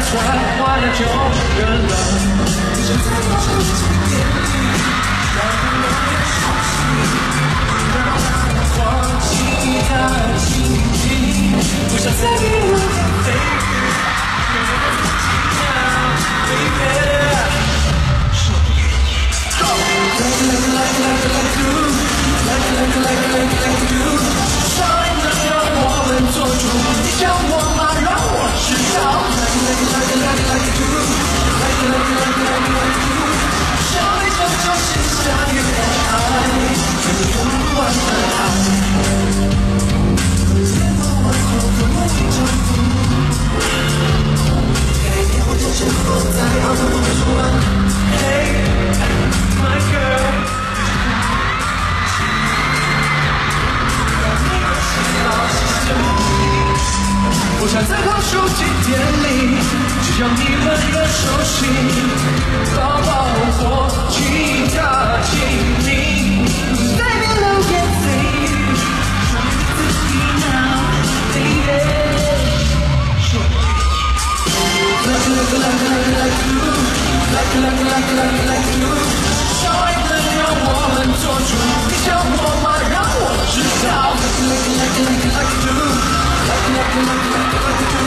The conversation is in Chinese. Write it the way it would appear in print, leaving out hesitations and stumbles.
坏了就认了。现在我手机点你，让你永远熟悉，让它忘记的情景，不想再给我点回忆，别再让自己了 ，baby。 上一秒让我们做主，你想我吗？让我知道。想你就是相遇的爱，这个用不完的爱。天空晚空和梦一场空，改变我的生活，在好的我的说完。Hey, my girl。 不想再靠手机电力，只要你们的熟悉，抱抱我，其他亲密，在面流言蜚语，说你自己 now baby， 说 like you， 上一次让我们做主，你想我吗？让我知道 like you。